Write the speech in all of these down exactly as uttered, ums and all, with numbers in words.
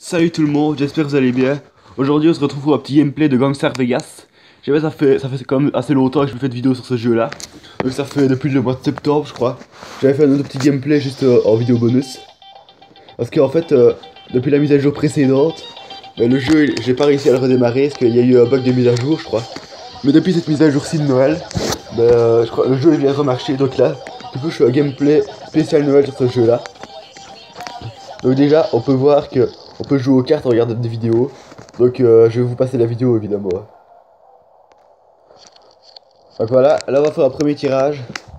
Salut tout le monde, j'espère que vous allez bien. Aujourd'hui on se retrouve pour un petit gameplay de Gangstar Vegas. Je sais pas, ça fait, ça fait quand même assez longtemps que je me fais de vidéo sur ce jeu là. Donc ça fait depuis le mois de septembre je crois. J'avais fait un autre petit gameplay juste euh, en vidéo bonus. Parce qu'en fait, euh, depuis la mise à jour précédente, bah, le jeu j'ai pas réussi à le redémarrer parce qu'il y a eu un bug de mise à jour je crois. Mais depuis cette mise à jour-ci de Noël, bah, euh, je crois le jeu vient de remarcher. Donc là, du coup je fais un gameplay spécial Noël sur ce jeu là. Donc déjà on peut voir que on peut jouer aux cartes en regardant des vidéos. Donc euh, je vais vous passer la vidéo évidemment. Donc voilà, là on va faire un premier tirage.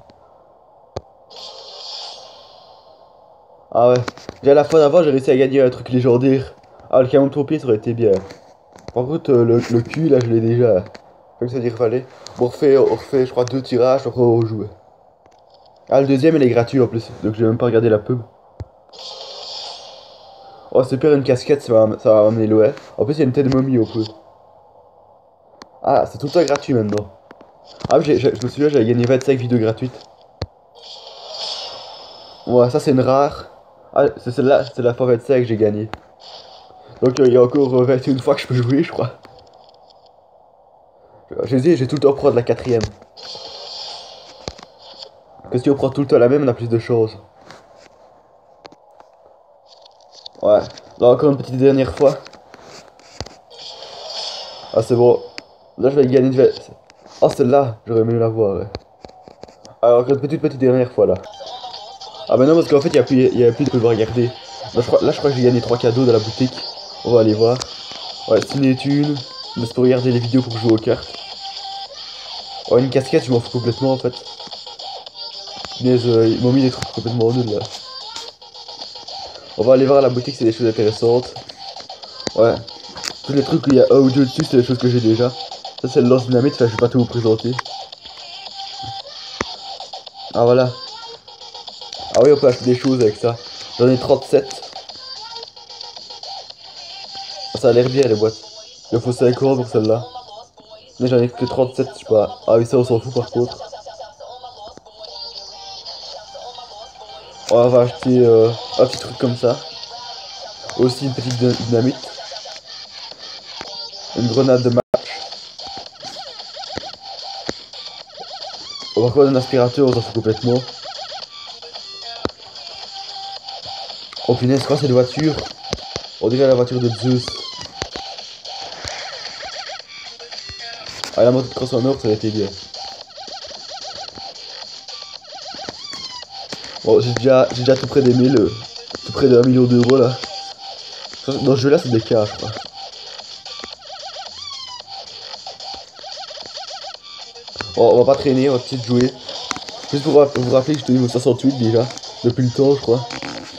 Ah ouais, déjà la fois d'avant j'ai réussi à gagner un truc légendaire. Ah le camion de pompier ça aurait été bien. Par contre euh, le, le cul là je l'ai déjà. Comme ça dire fallait. On refait, on refait je crois deux tirages, après on rejoue. Ah le deuxième il est gratuit en plus, donc j'ai même pas regardé la pub. Oh super, une casquette, ça va, ça va m'amener loin. En plus il y a une tête de momie au peu. Ah c'est tout le temps gratuit maintenant. Ah je me souviens j'avais gagné vingt-cinq vidéos gratuites. Ouais ça c'est une rare. Ah c'est celle-là, c'est la fois vingt-cinq que j'ai gagné. Donc il euh, y a encore euh, vingt et une fois que je peux jouer je crois. J'ai dit j'ai tout le temps prendre la quatrième. Parce que si on prend tout le temps la même on a plus de choses. Ouais. Là encore une petite dernière fois. Ah c'est bon. Là je vais gagner de... Oh celle-là, j'aurais aimé la voir ouais. Alors encore une petite petite dernière fois là. Ah bah non parce qu'en fait il n'y a plus, y a plus de pouvoir regarder. Là je, crois, là je crois que j'ai gagné trois cadeaux dans la boutique. On va aller voir. Ouais, Ciné Thune. C'est pour regarder les vidéos pour jouer aux cartes. Oh une casquette je m'en fous complètement en fait. Mais euh, ils m'ont mis des trucs complètement nuls là. On va aller voir à la boutique, c'est des choses intéressantes. Ouais. Tous les trucs où il y a un ou deux dessus c'est des choses que j'ai déjà. Ça c'est le lance dynamite, enfin je vais pas tout vous présenter. Ah voilà. Ah oui on peut acheter des choses avec ça. J'en ai trente-sept. Ça a l'air bien les boîtes. Il faut cinq euros pour celle-là. Mais j'en ai que trente-sept, je sais pas. Ah oui ça on s'en fout par contre. On va acheter euh, un petit truc comme ça. Aussi une petite dynamite. Une grenade de match. On va prendre un aspirateur, on s'en fout complètement. Oh punaise, c'est quoi cette voiture? On dirait la voiture de Zeus. Ah la moto de cross en or ça a été bien. Bon j'ai déjà, j'ai déjà tout près des mille, euh, tout près d'un million d'euros là. Dans ce jeu là c'est des cas je crois. Bon, on va pas traîner, on va peut-être jouer. Juste pour vous rappeler que je te niveau soixante-huit déjà, depuis le temps je crois.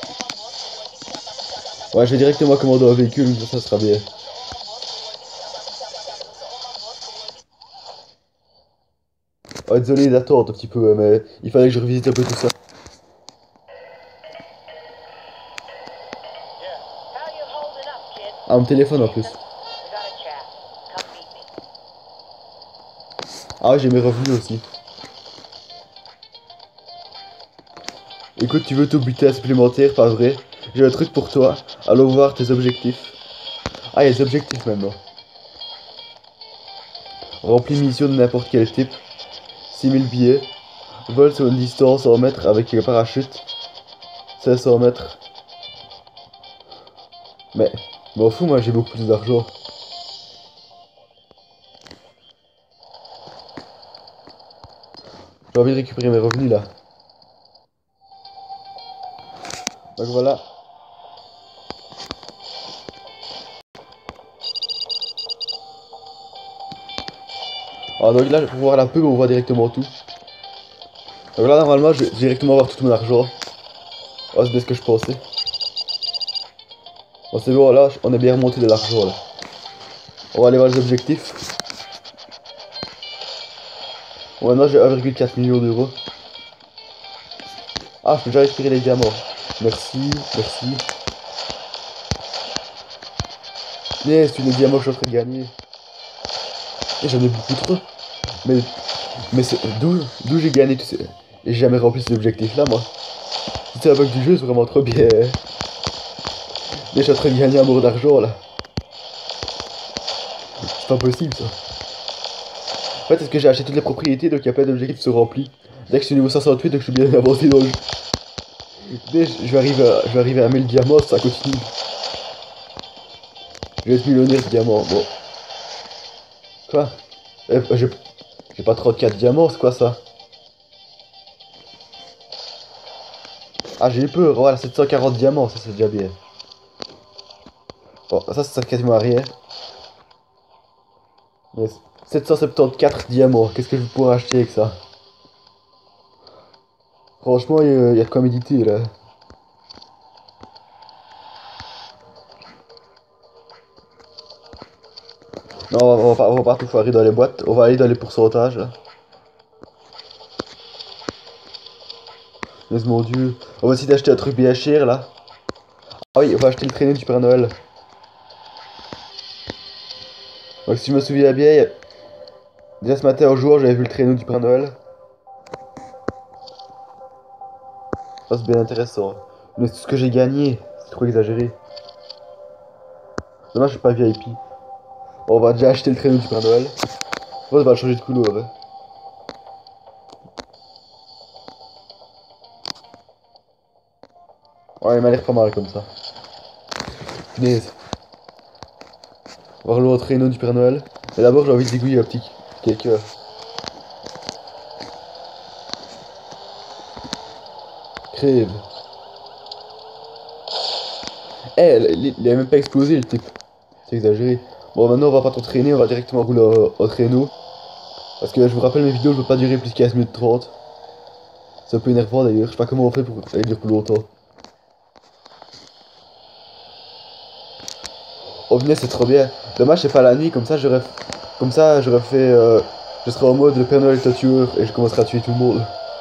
Ouais je vais directement commander un véhicule, ça, ça sera bien. Oh désolé d'attendre un petit peu mais il fallait que je revisite un peu tout ça. Ah mon téléphone en plus. Ah ouais j'ai mes revenus aussi. Écoute tu veux tout buter à supplémentaire, pas vrai? J'ai un truc pour toi, allons voir tes objectifs. Ah il y a des objectifs maintenant. Remplis mission de n'importe quel type. six mille billets. Vol sur une distance cent mètres avec le parachute. cinq cents mètres. Mais, m'en fous moi j'ai beaucoup plus d'argent. J'ai envie de récupérer mes revenus là. Donc voilà. Alors donc là pour voir la pub on voit directement tout. Donc là normalement je vais directement voir tout mon argent. Oh c'est bien ce que je pensais. Bon c'est bon là on est bien remonté de l'argent là. On va aller voir les objectifs. Bon maintenant j'ai un virgule quatre million d'euros. Ah je peux déjà récupérer les diamants. Merci, merci. Yes, c'est les diamants que je suis en train de gagner. Et j'en ai beaucoup trop. Mais, mais c'est d'où d'où j'ai gagné tout ça. Et j'ai jamais rempli ces objectifs là moi. C'est un bug du jeu, c'est vraiment trop bien. Mais je suis en train de gagner un mort d'argent là. C'est pas possible ça. En fait, est-ce que j'ai acheté toutes les propriétés donc il y a plein d'objectifs qui se remplis. Dès que je suis niveau cinq cent huit donc je suis bien avancé dans le jeu. Mais je vais arriver à, je vais arriver à mille diamants, ça continue. Je vais être millionnaire de diamants, bon. Quoi? eh, J'ai j'ai pas trente-quatre diamants, c'est quoi ça? Ah, j'ai eu peur, voilà, sept cent quarante diamants, ça c'est déjà bien. Bon, ça ça sert quasiment à rien. Mais sept cent soixante-quatorze diamants, qu'est-ce que je pourrais acheter avec ça? Franchement, il y, y a de quoi méditer là. Non, on va, on va pas, on va pas tout foirer dans les boîtes, on va aller dans les pourcentages là. Mais mon dieu, on va essayer d'acheter un truc bien cher là. Ah oui, on va acheter le traîneau du Père Noël. Donc si je me souviens bien, déjà ce matin en jouant, j'avais vu le traîneau du Père Noël. Ça c'est bien intéressant. Mais tout ce que j'ai gagné, c'est trop exagéré. Dommage, je suis pas V I P. On va déjà acheter le traîneau du Père Noël. On va le changer de couleur. Hein. Ouais, il m'a l'air pas mal comme ça. Punaise. On va relouer le traîneau du Père Noël. Mais d'abord, j'ai envie de zigouiller un petit quelqu'un. Crève. Eh, il, il a même pas explosé le type. C'est exagéré. Bon, maintenant on va pas trop traîner, on va directement rouler au, au traîneau. Parce que je vous rappelle, mes vidéos ne peuvent pas durer plus de quinze minutes trente. C'est un peu énervant d'ailleurs, je sais pas comment on fait pour aller dire plus longtemps. Oh venez, c'est trop bien. Dommage c'est pas la nuit, comme ça j'aurais comme ça j'aurais fait euh, je serais en mode le Père Noël est un tueur et je commencerai à tuer tout le monde.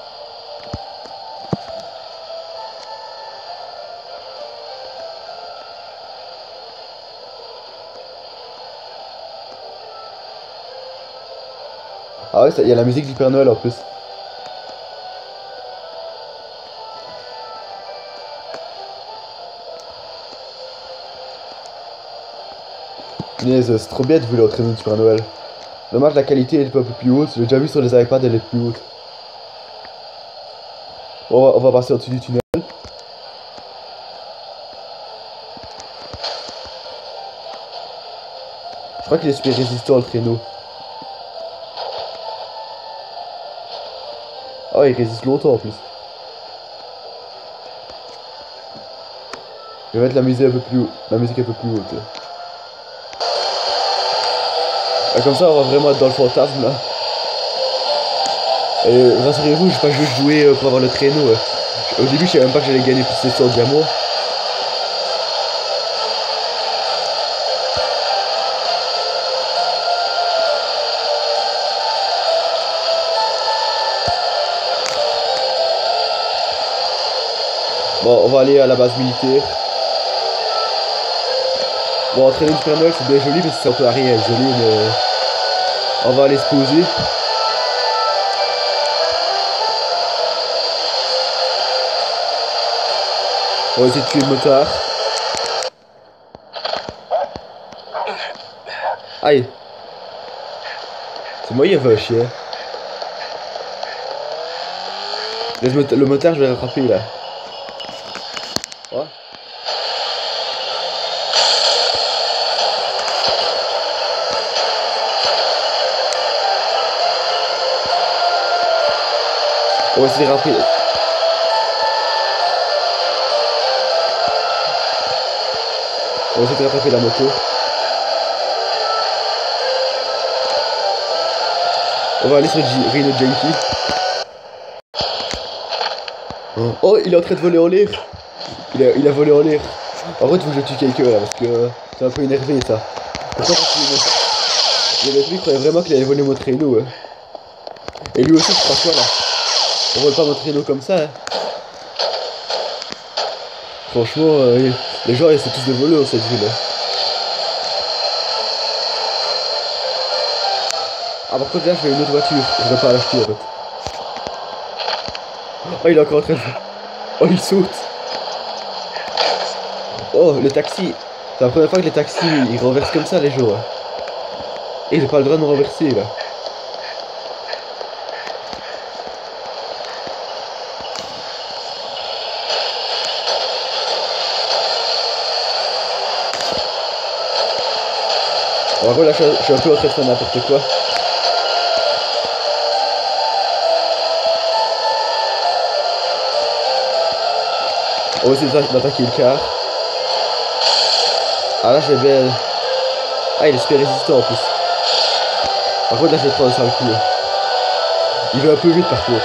Ah ouais, il y a la musique du Père Noël en plus. Punaise, c'est trop bien de voler au traîneau du Père Noël. Dommage la qualité est un peu plus haute, j'ai déjà vu sur les iPads elle est plus haute. Bon, on, va, on va passer au-dessus du tunnel. Je crois qu'il est super résistant le traîneau. Oh il résiste longtemps en plus. Je vais mettre la musique un peu plus haut, la musique un peu plus haute. Ah, comme ça on va vraiment être dans le fantasme là. Et rassurez-vous, j'ai pas juste joué pour avoir le traîneau. Au début je savais même pas que j'allais gagner plus de sept cents diamants. Bon, on va aller à la base militaire. Bon, entraîner du Père Noël, c'est bien joli, mais c'est un peu arrière, joli, mais... On va aller se poser. On va essayer de tuer le motard. Aïe. C'est moi, il y avait un chien. Le motard, je vais rattraper, là. Ouais. On va essayer de rattraper. On va essayer de rattraper la moto. On va aller sur Rhino Junkie. Oh, il est en train de voler en l'air. Il a, il a volé en l'air. En vrai, il faut que je tue quelqu'un là, parce que c'est un peu énervé ça. Pourquoi il y avait lui croyait vraiment qu'il allait voler mon traîneau. Hein. Et lui aussi, je crois quoi là. On vole pas mon traîneau comme ça. Hein. Franchement, euh, les gens, ils sont tous des voleurs dans cette ville. Hein. Ah, par contre, là, je vais une autre voiture. Je vais pas l'acheter en fait. Oh, il est encore en train de... Oh, il saute. Oh, le taxi. C'est la première fois que les taxis ils renversent comme ça les gens. Hein. Et j'ai pas le droit de me renverser là. En gros là je, je suis un peu en train de faire n'importe quoi. On va essayer d'attaquer le car. Ah là j'ai bien... Ah il est super résistant en plus. Par contre là je vais prendre un sale coup. Il va un peu vite par contre.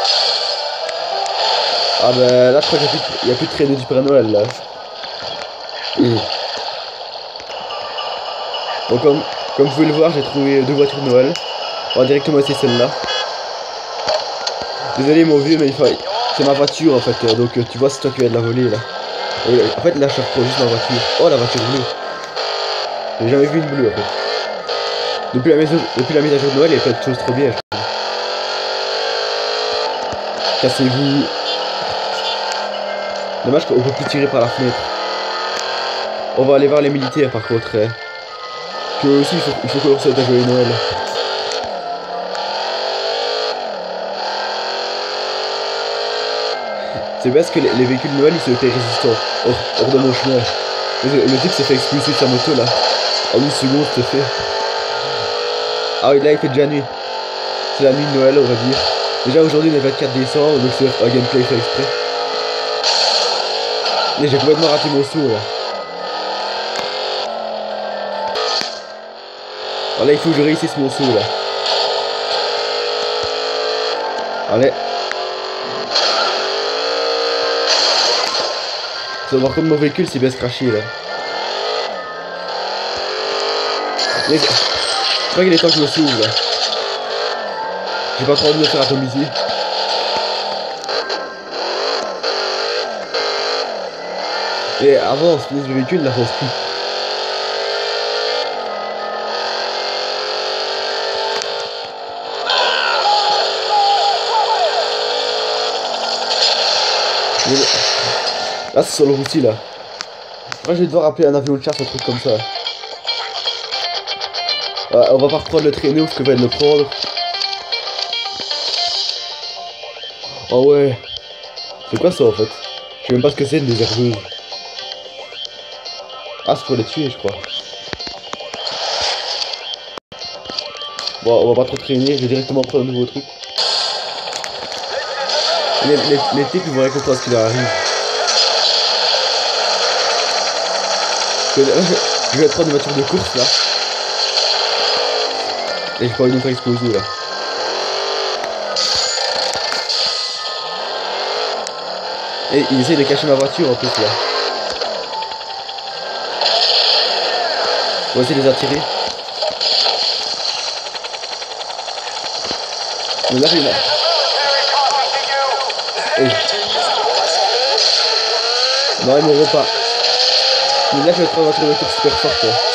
Ah ben là je crois qu'il n'y a, a plus de traîneau du Père Noël là. Mmh. Bon comme, comme vous pouvez le voir j'ai trouvé deux voitures de Noël. On va directement essayer celle-là. Désolé mon vieux mais il faut... C'est ma voiture en fait, donc tu vois c'est toi qui viens de la voler là. Et, en fait là je reprends juste ma voiture. Oh la voiture bleue. J'ai jamais vu une bleue en fait. Depuis la, maison, depuis la mise à jour de Noël il y a plein de choses trop bien je trouve. Cassez-vous. Dommage qu'on peut plus tirer par la fenêtre. On va aller voir les militaires par contre. Hein. Que aussi il faut, il faut qu'on leur souhaite un joyeux Noël. C'est parce que les, les véhicules de Noël ils sont hyper résistants hors, hors de mon chemin. Le, le type s'est fait expulser de sa moto là. En une seconde c'est fait. Ah oui là il fait déjà nuit. C'est la nuit de Noël on va dire. Déjà aujourd'hui on est le vingt-quatre décembre donc c'est un gameplay fait exprès. Mais j'ai complètement raté mon saut là. Alors là il faut que je réussisse mon saut là. Allez. Tu vas voir comme mon véhicule c'est bien scratché là. Mais je crois qu'il est temps que je me sauve là. J'ai pas trop envie de me faire atomiser. Et avance, le véhicule n'avance plus. Mais... Là c'est sur le routier là. Moi je vais devoir appeler un avion de chasse, un truc comme ça. Ouais, on va pas reprendre le traîneau parce qu'on va le prendre. Oh ouais. C'est quoi ça en fait? Je sais même pas ce que c'est une désherbeuse. Ah c'est pour les tuer je crois. Bon on va pas trop traîner, je vais directement prendre un nouveau truc. Les, les, les types ils vont rien comprendre ce qui leur arrive. Je, je vais prendre une voiture de course là. Et j'ai pas envie de me faire exploser là. Et il essaye de cacher ma voiture en plus là. On va essayer de les attirer. Mais là, il a... Et... Non, ils m'auront pas. Mais là, je vais prendre une voiture de course super forte. Hein.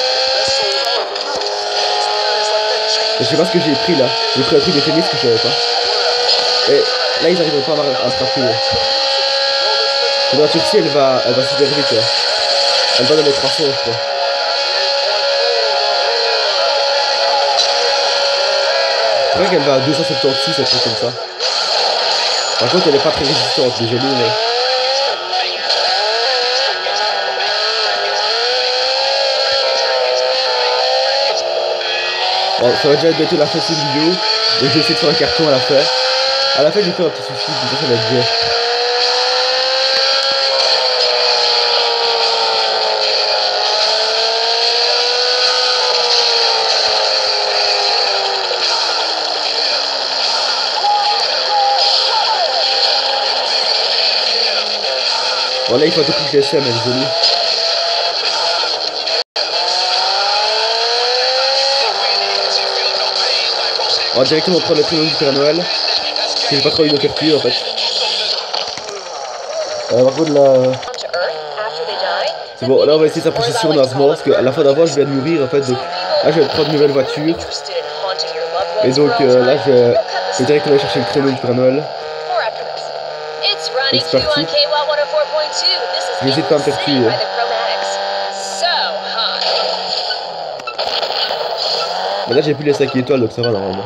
Je sais pas ce que j'ai pris là. J'ai pris un truc de tennis que je savais pas. Et là, ils arriveront pas à m'attraper. La voiture-ci, elle va, elle va super vite. Hein. Elle va dans les trois cents, je crois. Je crois qu'elle va à deux cent soixante-seize, un truc comme ça. Par contre, elle est pas très résistante, désolé. Mais... Bon, ça va déjà être bientôt la fin de cette vidéo. Donc, je vais essayer de faire un carton à la fin. À la fin, je vais faire un petit suicide, comme ça, ça va être bien. Bon là il faut un tout petit G S M, désolé. On va directement prendre le traîneau du Père Noël. J'ai pas trop envie de me faire tuer en fait. Euh, par contre là... C'est bon, là on va essayer de s'approcher sur Nazmor parce qu'à la fin d'avant je viens de mourir en fait. Donc là je vais prendre une nouvelle voiture. Et donc euh, là je vais, je vais directement aller chercher le traîneau du Père Noël. Et c'est parti. Je vais essayer de pas me faire tuer. Hein. Mais là j'ai plus les cinq étoiles donc ça va normalement.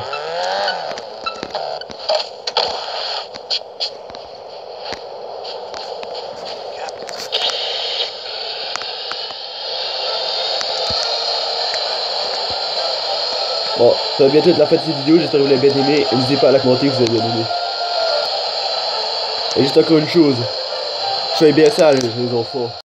Bon, ça va bientôt être la fin de cette vidéo, j'espère que vous l'avez bien aimé et n'hésitez pas à la commenter que vous avez bien aimé. Et juste encore une chose, soyez bien sages les enfants.